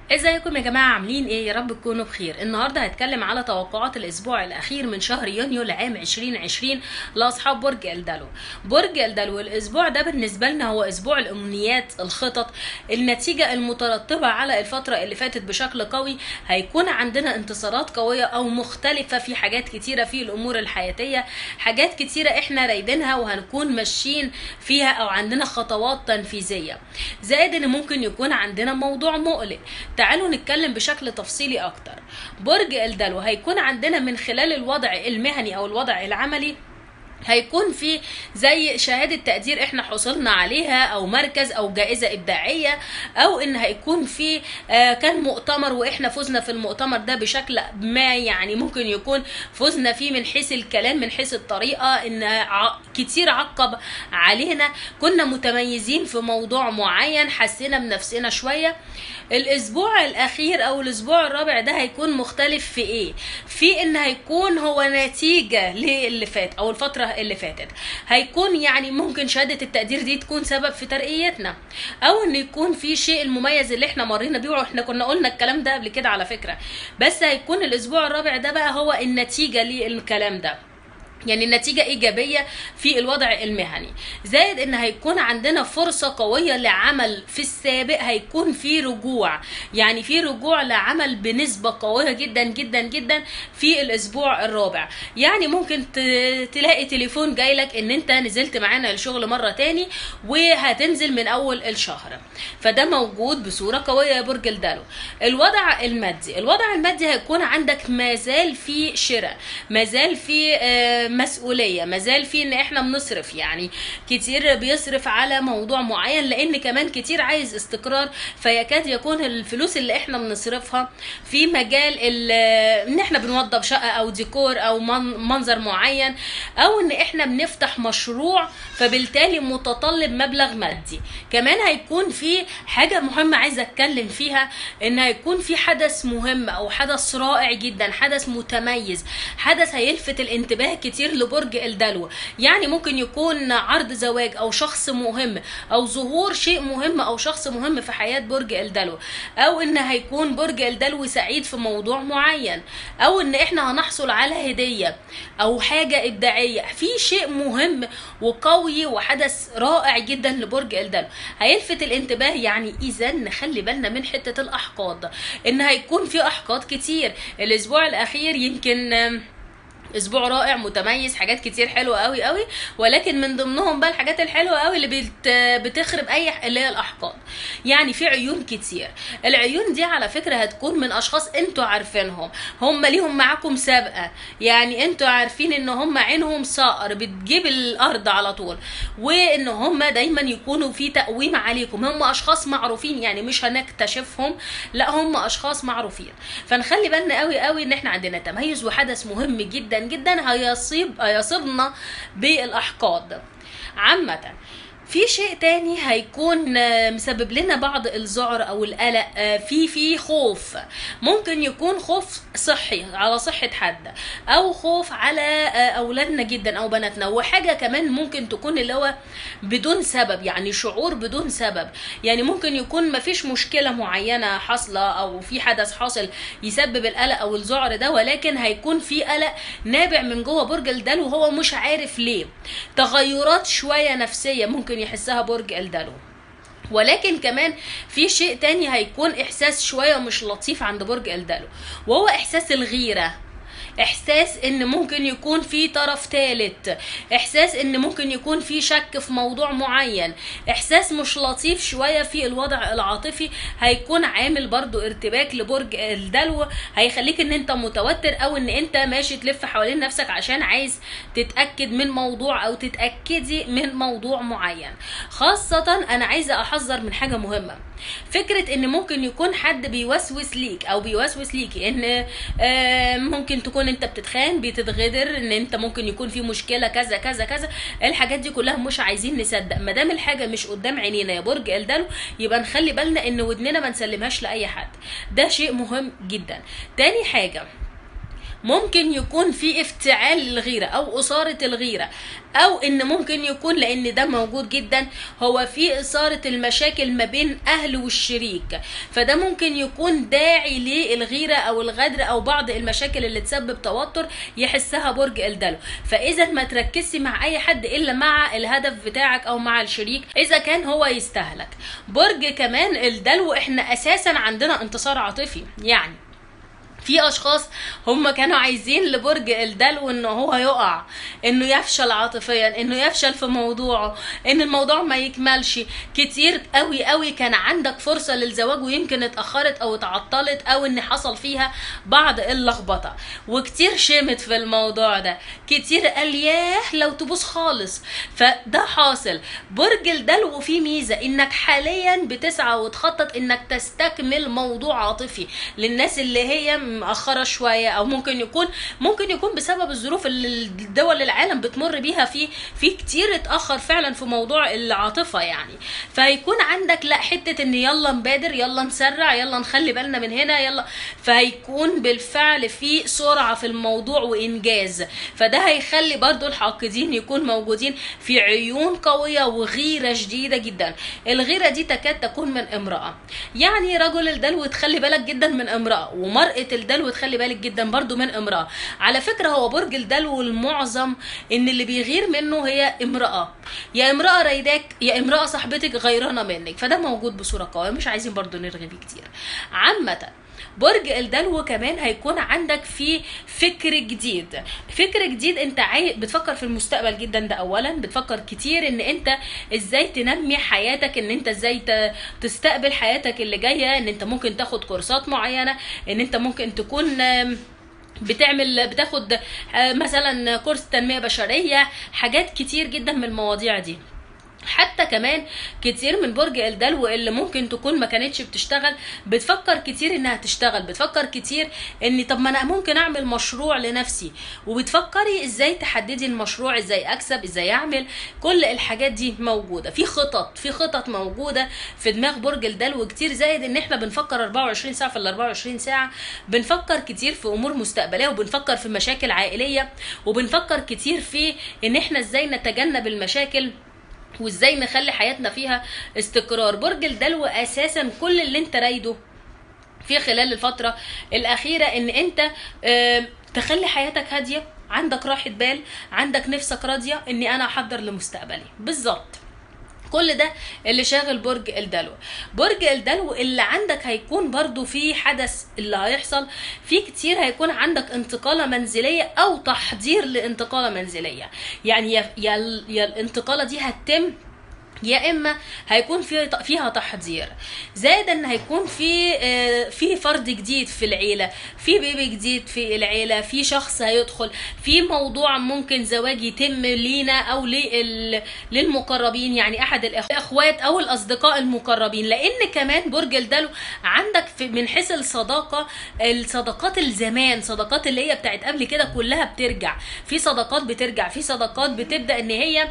ازيكم يا جماعة؟ عاملين ايه؟ يا رب تكونوا بخير. النهاردة هتكلم على توقعات الاسبوع الاخير من شهر يونيو لعام 2020 لاصحاب برج الدلو. برج الدلو الاسبوع ده بالنسبة لنا هو اسبوع الامنيات، الخطط، النتيجة المترتبة على الفترة اللي فاتت بشكل قوي. هيكون عندنا انتصارات قوية او مختلفة في حاجات كتيرة في الامور الحياتية، حاجات كتيرة احنا رايدينها وهنكون ماشيين فيها او عندنا خطوات تنفيذية. زائد ان ممكن يكون عندنا موضوع مقلق. تعالوا نتكلم بشكل تفصيلي اكتر. برج الدلو هيكون عندنا من خلال الوضع المهني او الوضع العملي هيكون في زي شهادة تقدير احنا حصلنا عليها او مركز او جائزة ابداعية، او ان هيكون في كان مؤتمر واحنا فزنا في المؤتمر ده بشكل ما، يعني ممكن يكون فزنا فيه من حيث الكلام، من حيث الطريقة، ان كتير عقب علينا، كنا متميزين في موضوع معين، حسينا بنفسنا شوية. الاسبوع الاخير او الاسبوع الرابع ده هيكون مختلف في ايه؟ في ان هيكون هو نتيجة للي فات او الفترة اللي فاتت. هيكون يعني ممكن شهادة التقدير دي تكون سبب في ترقيتنا، او ان يكون في شيء المميز اللي احنا مرينا بيه، واحنا كنا قلنا الكلام ده قبل كده على فكرة. بس هيكون الاسبوع الرابع ده بقى هو النتيجة للكلام ده، يعني النتيجة إيجابية في الوضع المهني. زائد إن هيكون عندنا فرصة قوية لعمل في السابق، هيكون في رجوع، يعني في رجوع لعمل بنسبة قوية جدا جدا جدا في الأسبوع الرابع. يعني ممكن تلاقي تليفون جايلك إن أنت نزلت معانا الشغل مرة تاني وهتنزل من أول الشهر، فده موجود بصورة قوية يا برج الدلو. الوضع المادي هيكون عندك مازال في شراء، مازال في مسؤولية، مازال في ان احنا بنصرف، يعني كتير بيصرف على موضوع معين، لان كمان كتير عايز استقرار، فيكاد يكون الفلوس اللي احنا بنصرفها في مجال ان احنا بنوضب شقة او ديكور او منظر معين، او ان احنا بنفتح مشروع، فبالتالي متطلب مبلغ مادي. كمان هيكون في حاجة مهمة عايزة اتكلم فيها، ان هيكون في حدث مهم او حدث رائع جدا، حدث متميز، حدث هيلفت الانتباه كتير لبرج الدلو. يعني ممكن يكون عرض زواج او شخص مهم او ظهور شيء مهم او شخص مهم في حياة برج الدلو، او ان هيكون برج الدلو سعيد في موضوع معين، او ان احنا هنحصل على هدية او حاجة ابداعية في شيء مهم وقوي وحدث رائع جدا لبرج الدلو هيلفت الانتباه. يعني اذا نخلي بالنا من حتة الاحقاد، ان هيكون في احقاد كتير الاسبوع الاخير. يمكن اسبوع رائع متميز، حاجات كتير حلوه قوي قوي، ولكن من ضمنهم بقى الحاجات الحلوه قوي اللي بتخرب اللي هي الاحقاد. يعني في عيون كتير، العيون دي على فكره هتكون من اشخاص انتوا عارفينهم، هم ليهم معاكم سابقه، يعني انتوا عارفين ان هم عينهم صقر بتجيب الارض على طول، وان هم دايما يكونوا في تقويم عليكم. هم اشخاص معروفين، يعني مش هنكتشفهم، لا هم اشخاص معروفين. فنخلي بالنا قوي قوي ان احنا عندنا تميز وحدث مهم جدا جدا هيصيبنا بالاحقاد. عامة في شيء تاني هيكون مسبب لنا بعض الذعر او القلق، في خوف. ممكن يكون خوف صحي على صحة حد، او خوف على اولادنا جدا او بناتنا. وحاجة كمان ممكن تكون اللي هو بدون سبب، يعني شعور بدون سبب. يعني ممكن يكون مفيش مشكلة معينة حاصلة او في حدث حاصل يسبب القلق او الذعر ده، ولكن هيكون في قلق نابع من جوه برج الدلو وهو مش عارف ليه. تغيرات شوية نفسية ممكن يحسها برج الدلو. ولكن كمان في شيء تاني هيكون احساس شوية مش لطيف عند برج الدلو، وهو احساس الغيرة، احساس ان ممكن يكون في طرف ثالث، احساس ان ممكن يكون في شك في موضوع معين، احساس مش لطيف شوية في الوضع العاطفي. هيكون عامل برضو ارتباك لبرج الدلو، هيخليك ان انت متوتر، او ان انت ماشي تلف حوالين نفسك عشان عايز تتأكد من موضوع او تتأكدي من موضوع معين. خاصة انا عايزة احذر من حاجة مهمة، فكرة ان ممكن يكون حد بيوسوس ليك او بيوسوس ليكي ان ممكن تكون انت بتتخان، بتتغدر، ان انت ممكن يكون في مشكلة كذا كذا كذا. الحاجات دي كلها مش عايزين نصدق، مادام الحاجة مش قدام عينينا يا برج الدلو يبقى نخلي بالنا ان ودننا ما نسلمهاش لاي حد. ده شيء مهم جدا. تاني حاجة، ممكن يكون في افتعال للغيرة او اثارة الغيرة، او ان ممكن يكون، لان ده موجود جدا، هو في اثارة المشاكل ما بين اهل والشريك، فده ممكن يكون داعي للغيرة او الغدر او بعض المشاكل اللي تسبب توتر يحسها برج الدلو. فاذا ما تركزش مع اي حد الا مع الهدف بتاعك او مع الشريك اذا كان هو يستهلك. برج كمان الدلو احنا اساسا عندنا انتصار عاطفي، يعني في اشخاص هم كانوا عايزين لبرج الدلو انه هو يقع، انه يفشل عاطفيا، انه يفشل في موضوعه، ان الموضوع ما يكملش. كتير قوي قوي كان عندك فرصة للزواج ويمكن اتأخرت او اتعطلت او ان حصل فيها بعض اللخبطة، وكتير شمت في الموضوع ده، كتير قال ياه لو تبوظ خالص. فده حاصل. برج الدلو فيه ميزة انك حاليا بتسعى وتخطط انك تستكمل موضوع عاطفي للناس اللي هي مأخرة شوية، او ممكن يكون بسبب الظروف اللي الدول العالم بتمر بيها، في كتير اتأخر فعلا في موضوع العاطفة يعني. فهيكون عندك لا حتة ان يلا نبادر، يلا نسرع، يلا نخلي بالنا من هنا، يلا. فهيكون بالفعل في سرعة في الموضوع وانجاز. فده هيخلي برضو الحاقدين يكون موجودين في عيون قوية وغيرة شديدة جدا. الغيرة دي تكاد تكون من امرأة، يعني رجل الدلو تخلي بالك جدا من امرأة، ومرأة الدلو تخلي بالك جدا برضو من امرأة. على فكرة هو برج الدلو المعظم ان اللي بيغير منه هي امرأة، يا امرأة رايداك يا امرأة صاحبتك غيرانة منك، فده موجود بصورة قوية، مش عايزين برضو نرغي فيه كتير. عامة برج الدلو كمان هيكون عندك في فكر جديد، انت بتفكر في المستقبل جدا. ده اولا بتفكر كتير ان انت ازاي تنمي حياتك، ان انت ازاي تستقبل حياتك اللي جاية، ان انت ممكن تاخد كورسات معينة، ان انت ممكن تكون بتاخد مثلا كورس تنمية بشرية، حاجات كتير جدا من المواضيع دي. حتى كمان كتير من برج الدلو اللي ممكن تكون ما كانتش بتشتغل بتفكر كتير انها تشتغل، بتفكر كتير ان طب ما انا ممكن اعمل مشروع لنفسي، وبتفكري ازاي تحددي المشروع، ازاي اكسب، ازاي اعمل. كل الحاجات دي موجودة في خطط موجودة في دماغ برج الدلو كتير، زائد ان احنا بنفكر 24 ساعة في ال 24 ساعة، بنفكر كتير في امور مستقبلية، وبنفكر في مشاكل عائلية، وبنفكر كتير في ان احنا ازاي نتجنب المشاكل وازاي نخلي حياتنا فيها استقرار. برج الدلو اساسا كل اللي انت رايده في خلال الفترة الاخيرة ان انت تخلي حياتك هادية، عندك راحة بال، عندك نفسك راضية، اني انا احضر لمستقبلي بالظبط. كل ده اللي شاغل برج الدلو. برج الدلو اللي عندك هيكون برضو في حدث اللي هيحصل في كتير، هيكون عندك انتقالة منزلية او تحضير لانتقالة منزلية، يعني يا الانتقالة دي هتتم، يا اما هيكون فيها تحضير، زائد ان هيكون في فرد جديد في العيله، في بيبي جديد في العيله، في شخص هيدخل في موضوع، ممكن زواج يتم لينا او للمقربين، يعني احد الاخوات او الاصدقاء المقربين. لان كمان برج الدلو عندك من حيث الصداقات الزمان، صداقات اللي هي بتاعت قبل كده كلها بترجع، في صداقات بترجع، في صداقات بتبدا ان هي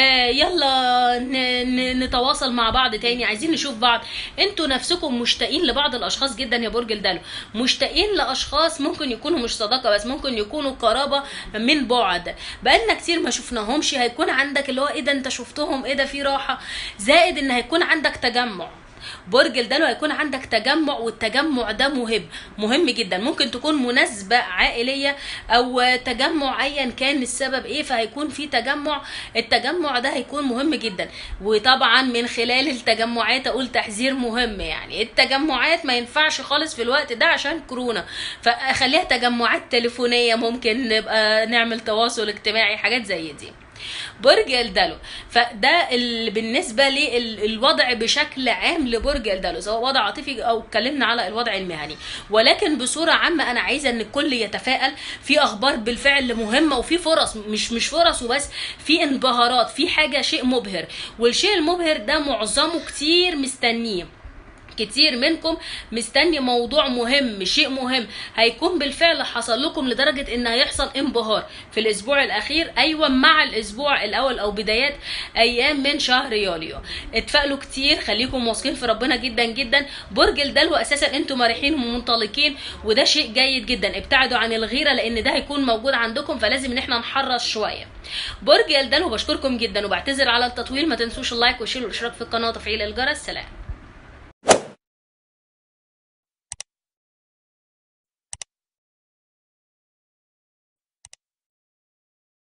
يلا نتواصل مع بعض تاني، عايزين نشوف بعض. انتوا نفسكم مشتاقين لبعض الاشخاص جدا يا برج الدلو، مشتاقين لاشخاص ممكن يكونوا مش صداقه بس، ممكن يكونوا قرابه من بعد، بقالنا كتير ما شفناهمش. هيكون عندك اللي هو ايه ده انت شفتهم، ايه ده في راحه، زائد ان هيكون عندك تجمع. برج الدلو هيكون عندك تجمع، والتجمع ده مهم جدا، ممكن تكون مناسبة عائلية او تجمع ايا كان السبب ايه، فهيكون في التجمع ده هيكون مهم جدا. وطبعا من خلال التجمعات اقول تحذير مهم، يعني التجمعات ما ينفعش خالص في الوقت ده عشان كورونا، فخليها تجمعات تليفونية، ممكن نبقى نعمل تواصل اجتماعي، حاجات زي دي. برج الدلو فده بالنسبه للوضع بشكل عام لبرج الدلو، سواء وضع عاطفي او اتكلمنا على الوضع المهني. ولكن بصوره عامه انا عايزه ان الكل يتفائل، في اخبار بالفعل مهمه، وفي فرص، مش فرص وبس، في انبهارات، في حاجه، شيء مبهر، والشيء المبهر ده معظمه كتير مستنيه، كتير منكم مستني موضوع مهم، شيء مهم هيكون بالفعل حصل لكم، لدرجة ان هيحصل انبهار في الاسبوع الاخير، ايوه مع الاسبوع الاول او بدايات ايام من شهر يوليو. اتفائلوا كتير، خليكم واثقين في ربنا جدا جدا. برج الدلو اساسا انتم مرحين ومنطلقين وده شيء جيد جدا. ابتعدوا عن الغيرة لان ده هيكون موجود عندكم، فلازم ان احنا نحرص شوية. برج الدلو بشكركم جدا وبعتذر على التطويل. ما تنسوش اللايك والشير والاشتراك في القناة وتفعيل الجرس. سلام.